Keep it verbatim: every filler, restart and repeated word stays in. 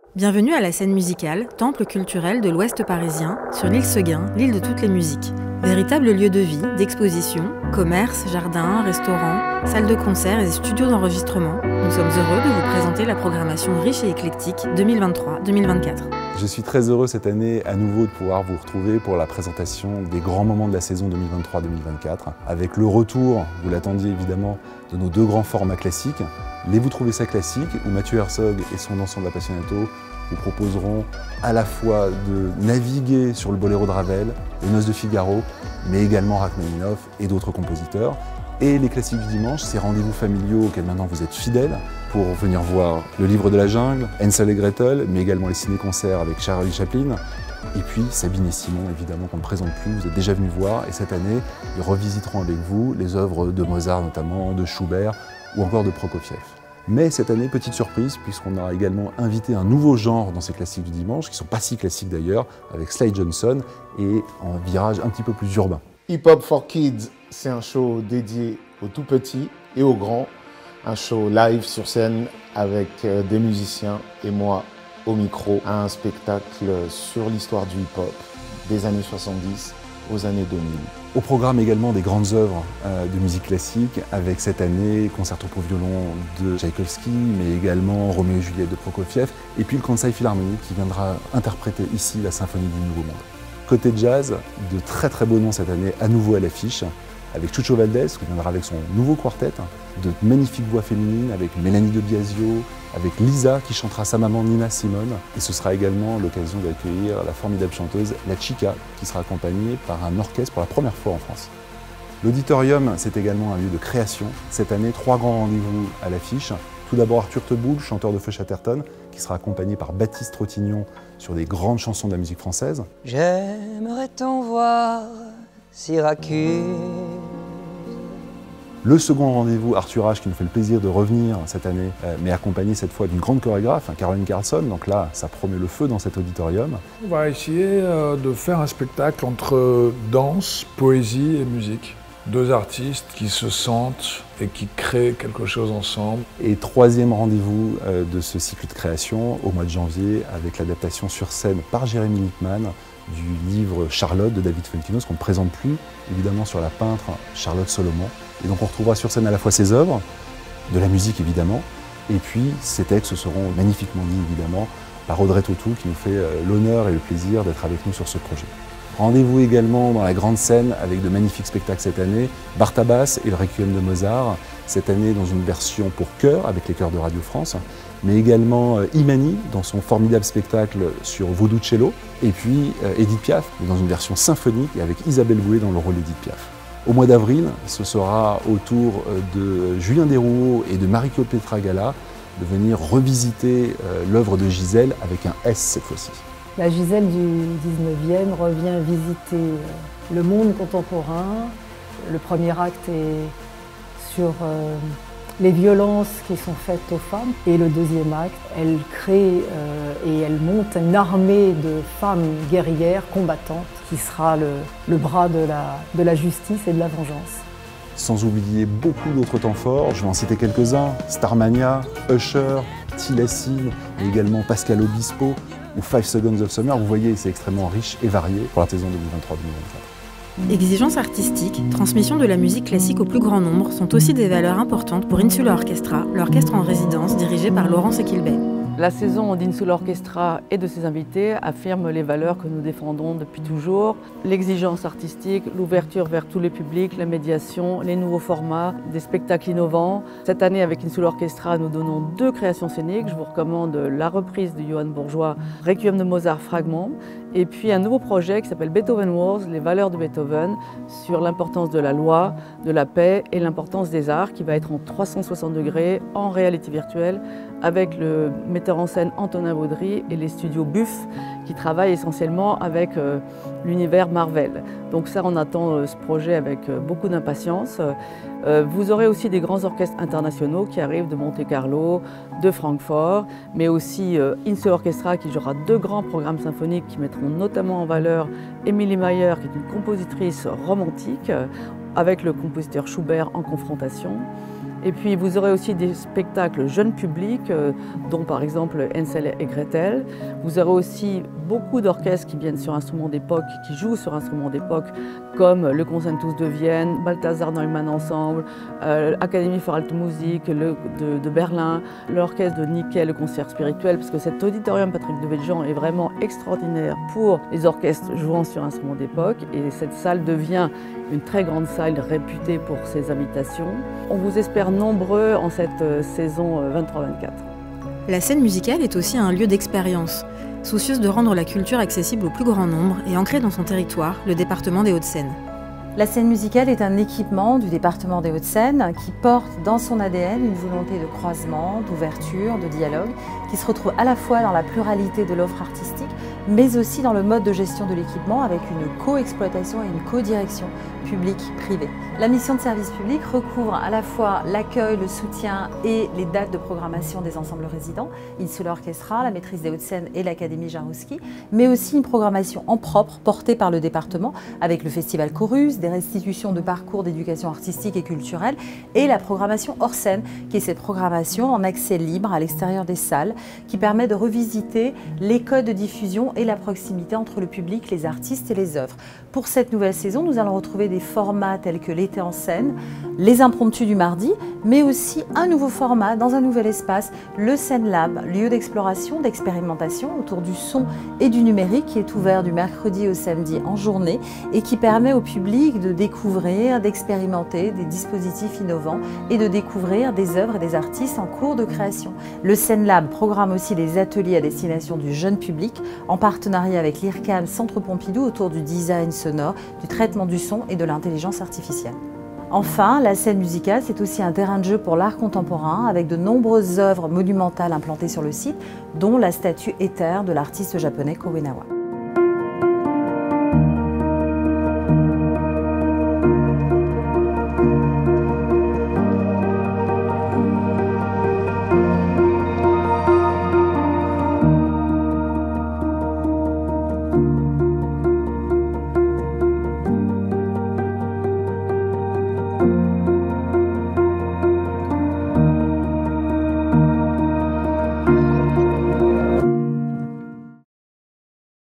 Bienvenue à la scène musicale, temple culturel de l'Ouest parisien, sur l'île Seguin, l'île de toutes les musiques. Véritable lieu de vie, d'exposition, commerce, jardins, restaurants, salles de concert et studios d'enregistrement, nous sommes heureux de vous présenter la programmation riche et éclectique deux mille vingt-trois deux mille vingt-quatre. Je suis très heureux cette année à nouveau de pouvoir vous retrouver pour la présentation des grands moments de la saison deux mille vingt-trois deux mille vingt-quatre, avec le retour, vous l'attendiez évidemment, de nos deux grands formats classiques, les Vous trouvez ça classique, où Mathieu Herzog et son ensemble appassionato vous proposeront à la fois de naviguer sur le boléro de Ravel, les Noces de Figaro, mais également Rachmaninoff et d'autres compositeurs. Et les classiques du dimanche, ces rendez-vous familiaux auxquels maintenant vous êtes fidèles pour venir voir Le Livre de la Jungle, Hansel et Gretel, mais également les ciné-concerts avec Charlie Chaplin. Et puis Sabine et Simon, évidemment, qu'on ne présente plus, vous êtes déjà venus voir. Et cette année, ils revisiteront avec vous les œuvres de Mozart notamment, de Schubert ou encore de Prokofiev. Mais cette année, petite surprise, puisqu'on a également invité un nouveau genre dans ces classiques du dimanche, qui ne sont pas si classiques d'ailleurs, avec Sly Johnson, et en virage un petit peu plus urbain. Hip Hop for Kids, c'est un show dédié aux tout petits et aux grands. Un show live sur scène avec des musiciens et moi au micro. Un spectacle sur l'histoire du hip-hop des années soixante-dix aux années deux mille. Au programme également des grandes œuvres euh, de musique classique, avec cette année Concerto pour violon de Tchaïkovski, mais également Roméo et Juliette de Prokofiev, et puis le Kansai Philharmonic qui viendra interpréter ici la Symphonie du Nouveau Monde. Côté jazz, de très très beaux noms cette année à nouveau à l'affiche, avec Chucho Valdés qui viendra avec son nouveau quartet, de magnifiques voix féminines avec Mélanie de Biasio, avec Lisa qui chantera sa maman Nina Simone, et ce sera également l'occasion d'accueillir la formidable chanteuse La Chica qui sera accompagnée par un orchestre pour la première fois en France. L'auditorium, c'est également un lieu de création. Cette année, trois grands rendez-vous à l'affiche. Tout d'abord Arthur Teboul, chanteur de Feu Chatterton, qui sera accompagné par Baptiste Trottignon sur des grandes chansons de la musique française. J'aimerais t'en voir, Syracuse. Le second rendez-vous, Arthur H, qui nous fait le plaisir de revenir cette année, euh, mais accompagné cette fois d'une grande chorégraphe, hein, Caroline Carlson. Donc là, ça promet le feu dans cet auditorium. On va essayer euh, de faire un spectacle entre danse, poésie et musique. Deux artistes qui se sentent et qui créent quelque chose ensemble. Et troisième rendez-vous euh, de ce cycle de création, au mois de janvier, avec l'adaptation sur scène par Jérémy Lippmann du livre Charlotte de David Fuenkinos, qu'on ne présente plus, évidemment sur la peintre Charlotte Solomon. Et donc on retrouvera sur scène à la fois ses œuvres, de la musique évidemment, et puis ces textes seront magnifiquement lus évidemment par Audrey Tautou qui nous fait l'honneur et le plaisir d'être avec nous sur ce projet. Rendez-vous également dans la grande scène avec de magnifiques spectacles cette année, Bartabas et le Requiem de Mozart, cette année dans une version pour chœur avec les chœurs de Radio France, mais également Imani dans son formidable spectacle sur Vaudou Cello, et puis Edith Piaf dans une version symphonique et avec Isabelle Boulet dans le rôle d'Edith Piaf. Au mois d'avril, ce sera au tour de Julien Desrouault et de Mariko Petragala de venir revisiter l'œuvre de Gisèle avec un S cette fois-ci. La Gisèle du dix-neuvième revient visiter le monde contemporain. Le premier acte est sur euh, les violences qui sont faites aux femmes. Et le deuxième acte, elle crée euh, et elle monte une armée de femmes guerrières, combattantes, qui sera le, le bras de la, de la justice et de la vengeance. Sans oublier beaucoup d'autres temps forts, je vais en citer quelques-uns, Starmania, Usher, Tilassi, mais également Pascal Obispo ou Five Seconds of Summer. Vous voyez, c'est extrêmement riche et varié pour la saison deux mille vingt-trois deux mille vingt-quatre. Exigences artistiques, transmission de la musique classique au plus grand nombre sont aussi des valeurs importantes pour Insula Orchestra, l'orchestre en résidence dirigé par Laurence Equilbet. La saison d'Insula Orchestra et de ses invités affirme les valeurs que nous défendons depuis toujours. L'exigence artistique, l'ouverture vers tous les publics, la médiation, les nouveaux formats, des spectacles innovants. Cette année, avec Insula Orchestra, nous donnons deux créations scéniques. Je vous recommande la reprise de Johann Bourgeois, Requiem de Mozart Fragment, et puis un nouveau projet qui s'appelle Beethoven Wars, les valeurs de Beethoven, sur l'importance de la loi, de la paix et l'importance des arts, qui va être en trois cent soixante degrés, en réalité virtuelle, avec le metteur en scène Antonin Baudry et les studios Buff qui travaillent essentiellement avec euh, l'univers Marvel. Donc ça, on attend euh, ce projet avec euh, beaucoup d'impatience. Euh, vous aurez aussi des grands orchestres internationaux qui arrivent de Monte-Carlo, de Francfort, mais aussi euh, Insula Orchestra qui jouera deux grands programmes symphoniques qui mettront notamment en valeur Emilie Mayer, qui est une compositrice romantique, euh, avec le compositeur Schubert en confrontation. Et puis vous aurez aussi des spectacles jeunes publics, euh, dont par exemple Hansel et Gretel. Vous aurez aussi beaucoup d'orchestres qui viennent sur instruments d'époque, qui jouent sur instruments d'époque, comme le Concertus de Vienne, Balthazar Neumann Ensemble, euh, Académie für Alte Musik le, de, de Berlin, l'orchestre de Nickel, le concert spirituel, parce que cet auditorium Patrick Devedjian est vraiment extraordinaire pour les orchestres jouant sur instruments d'époque. Et cette salle devient une très grande salle réputée pour ses invitations. On vous espère nombreux en cette saison vingt-trois vingt-quatre. La scène musicale est aussi un lieu d'expérience. Soucieuse de rendre la culture accessible au plus grand nombre et ancrée dans son territoire, le département des Hauts-de-Seine. La scène musicale est un équipement du département des Hauts-de-Seine qui porte dans son A D N une volonté de croisement, d'ouverture, de dialogue, qui se retrouve à la fois dans la pluralité de l'offre artistique, mais aussi dans le mode de gestion de l'équipement avec une co-exploitation et une co-direction publique-privée. La mission de service public recouvre à la fois l'accueil, le soutien et les dates de programmation des ensembles résidents, Insular Orchestra, la Maîtrise des Hauts-de-Seine et l'Académie Jarouski, mais aussi une programmation en propre portée par le département avec le Festival Chorus, des restitutions de parcours d'éducation artistique et culturelle et la programmation hors scène, qui est cette programmation en accès libre à l'extérieur des salles qui permet de revisiter les codes de diffusion et la proximité entre le public, les artistes et les œuvres. Pour cette nouvelle saison, nous allons retrouver des formats tels que l'été en scène, les impromptus du mardi, mais aussi un nouveau format dans un nouvel espace, le Scène Lab, lieu d'exploration, d'expérimentation autour du son et du numérique qui est ouvert du mercredi au samedi en journée et qui permet au public de découvrir, d'expérimenter des dispositifs innovants et de découvrir des œuvres et des artistes en cours de création. Le Scène Lab programme aussi des ateliers à destination du jeune public en partenariat avec l'I R C A M Centre Pompidou autour du design sonore, du traitement du son et de l'intelligence artificielle. Enfin, la scène musicale, c'est aussi un terrain de jeu pour l'art contemporain avec de nombreuses œuvres monumentales implantées sur le site, dont la statue éther de l'artiste japonais Ko Uenawa.